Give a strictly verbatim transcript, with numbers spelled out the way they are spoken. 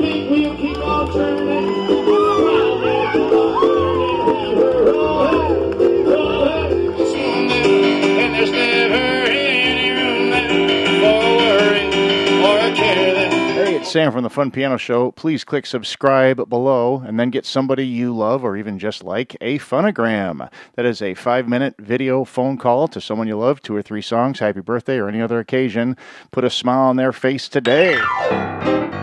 keep, we'll keep on turning. And there's never any room left for a worry or a care left. Hey, it's Sam from the Fun Piano Show. Please click subscribe below and then get somebody you love or even just like a FunOGram. That is a five-minute video phone call to someone you love, two or three songs, happy birthday or any other occasion. Put a smile on their face today.